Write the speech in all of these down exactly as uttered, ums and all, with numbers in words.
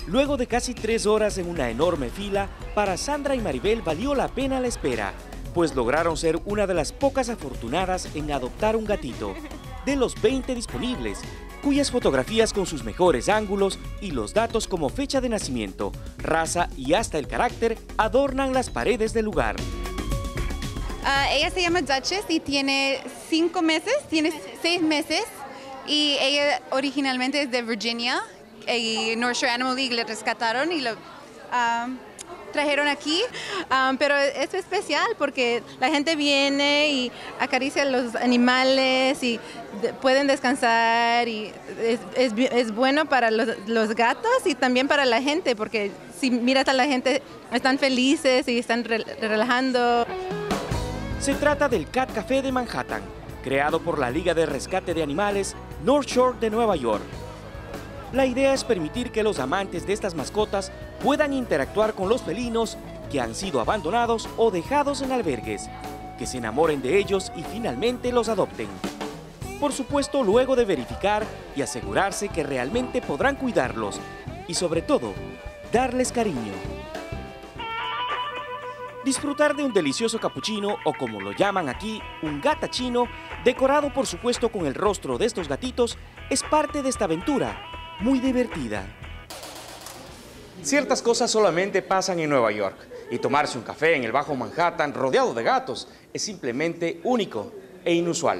Luego de casi tres horas en una enorme fila, para Sandra y Maribel valió la pena la espera, pues lograron ser una de las pocas afortunadas en adoptar un gatito, de los veinte disponibles, cuyas fotografías con sus mejores ángulos y los datos como fecha de nacimiento, raza y hasta el carácter adornan las paredes del lugar. Uh, ella se llama Duchess y tiene cinco meses, tiene seis meses, y ella originalmente es de Virginia, y North Shore Animal League le rescataron y lo um, trajeron aquí, um, pero es especial porque la gente viene y acaricia a los animales y de, pueden descansar, y es, es, es bueno para los, los gatos y también para la gente, porque si miras a la gente están felices y están re, relajando. Se trata del Cat Café de Manhattan, creado por la Liga de Rescate de Animales North Shore de Nueva York. La idea es permitir que los amantes de estas mascotas puedan interactuar con los felinos que han sido abandonados o dejados en albergues, que se enamoren de ellos y finalmente los adopten. Por supuesto, luego de verificar y asegurarse que realmente podrán cuidarlos y, sobre todo, darles cariño. Disfrutar de un delicioso capuchino, o como lo llaman aquí, un gatachino, decorado por supuesto con el rostro de estos gatitos, es parte de esta aventura, muy divertida. Ciertas cosas solamente pasan en Nueva York, y tomarse un café en el Bajo Manhattan rodeado de gatos es simplemente único e inusual.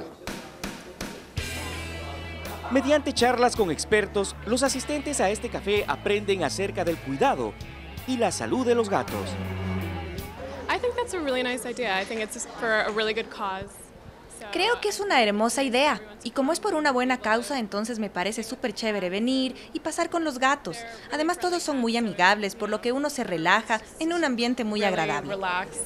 Mediante charlas con expertos, los asistentes a este café aprenden acerca del cuidado y la salud de los gatos. I think that's a really nice idea. I think it's for a really good cause. Creo que es una hermosa idea, y como es por una buena causa, entonces me parece súper chévere venir y pasar con los gatos. Además, todos son muy amigables, por lo que uno se relaja en un ambiente muy agradable.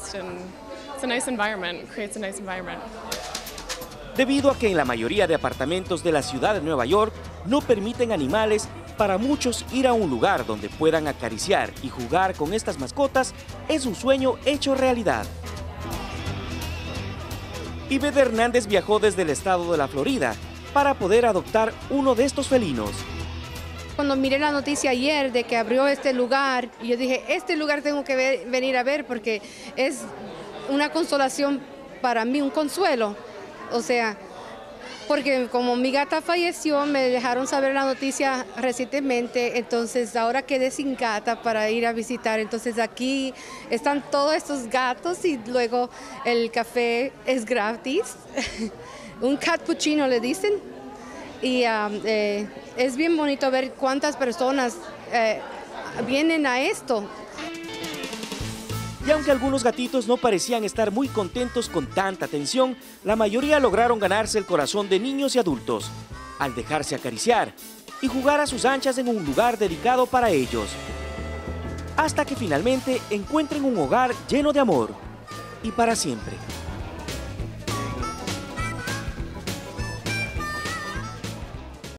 Debido a que en la mayoría de apartamentos de la ciudad de Nueva York no permiten animales, para muchos ir a un lugar donde puedan acariciar y jugar con estas mascotas es un sueño hecho realidad. Ivette Hernández viajó desde el estado de la Florida para poder adoptar uno de estos felinos. Cuando miré la noticia ayer de que abrió este lugar, yo dije, este lugar tengo que ver, venir a ver porque es una consolación para mí, un consuelo. O sea, porque como mi gata falleció, me dejaron saber la noticia recientemente, entonces ahora quedé sin gata para ir a visitar. Entonces aquí están todos estos gatos y luego el café es gratis, un cappuccino le dicen, y um, eh, es bien bonito ver cuántas personas eh, vienen a esto. Y aunque algunos gatitos no parecían estar muy contentos con tanta atención, la mayoría lograron ganarse el corazón de niños y adultos, al dejarse acariciar y jugar a sus anchas en un lugar dedicado para ellos, hasta que finalmente encuentren un hogar lleno de amor y para siempre.